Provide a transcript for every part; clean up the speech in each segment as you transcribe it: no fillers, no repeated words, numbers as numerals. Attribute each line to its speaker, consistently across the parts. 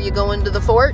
Speaker 1: you going to the fort?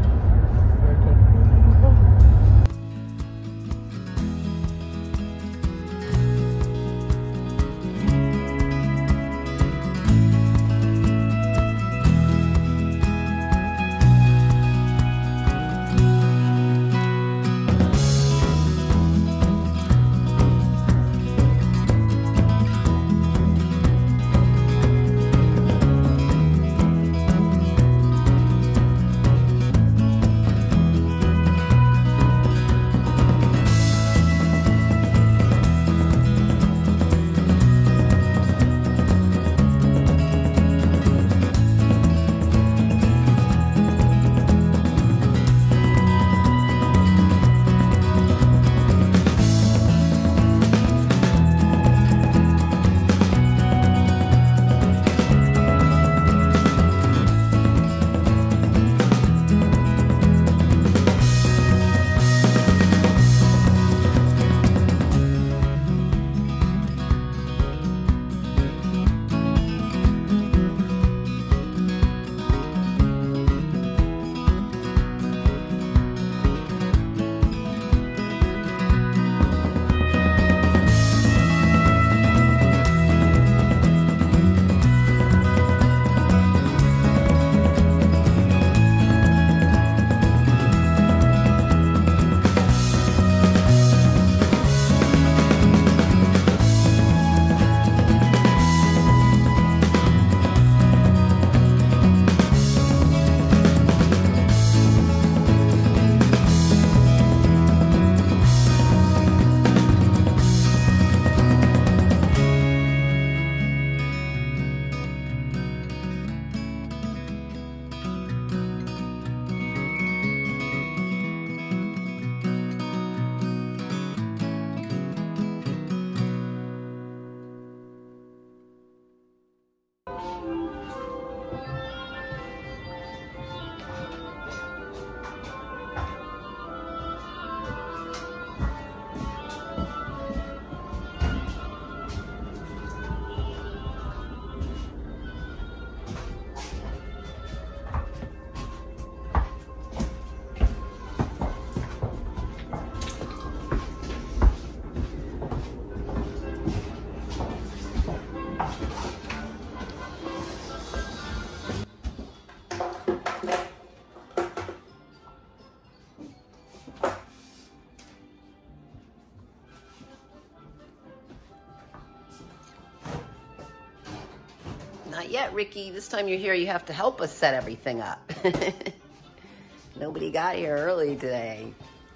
Speaker 1: Not yet, Ricky. This time you're here, you have to help us set everything up. Nobody got here early today.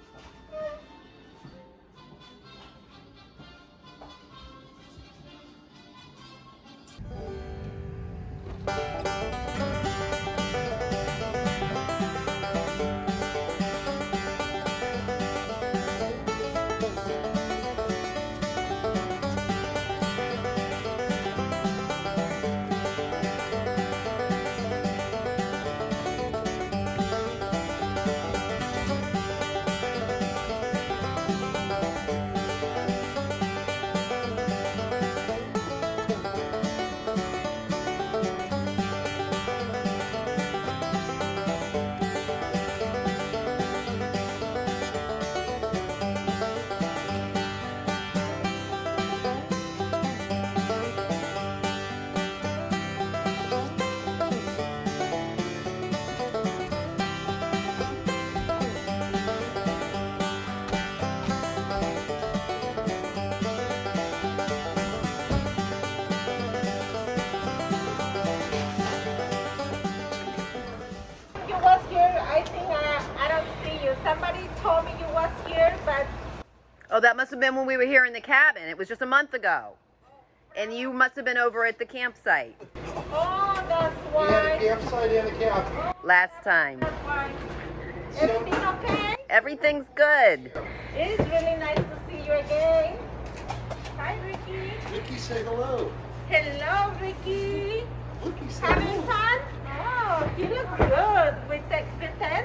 Speaker 2: Somebody told me you was here, but...
Speaker 1: Oh, that must have been when we were here in the cabin. It was just a month ago. And you must have been over at the campsite.
Speaker 2: Oh, that's why.
Speaker 3: We had a campsite and a camp.
Speaker 1: Last time.
Speaker 2: That's why. Everything okay?
Speaker 1: Everything's good.
Speaker 2: It is really nice to see you again. Hi, Ricky.
Speaker 3: Ricky, say hello.
Speaker 2: Hello, Ricky.
Speaker 3: Ricky, say
Speaker 2: Having
Speaker 3: hello.
Speaker 2: fun? Oh, you look good with the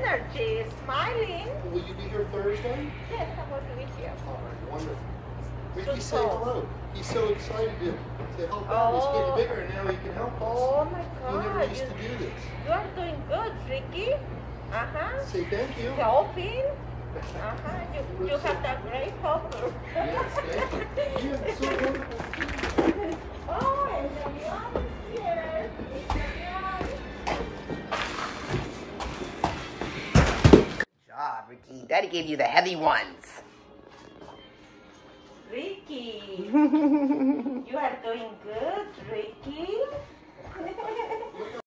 Speaker 2: energy, smiling.
Speaker 3: Will you be here Thursday?
Speaker 2: Yes, I will be with you.
Speaker 3: All right, wonderful. Ricky, say hello. He's so excited to help out. He's getting bigger and now he can help us.
Speaker 2: Oh my
Speaker 3: He
Speaker 2: God.
Speaker 3: never used to do this.
Speaker 2: You are doing good, Ricky.
Speaker 3: Say thank you.
Speaker 2: Helping. You have that great helper.
Speaker 3: Yes, thank you. You are so wonderful.
Speaker 2: Oh, and the mom is here.
Speaker 1: Good job, Ricky. Daddy gave you the heavy ones.
Speaker 2: Ricky, you are doing good, Ricky.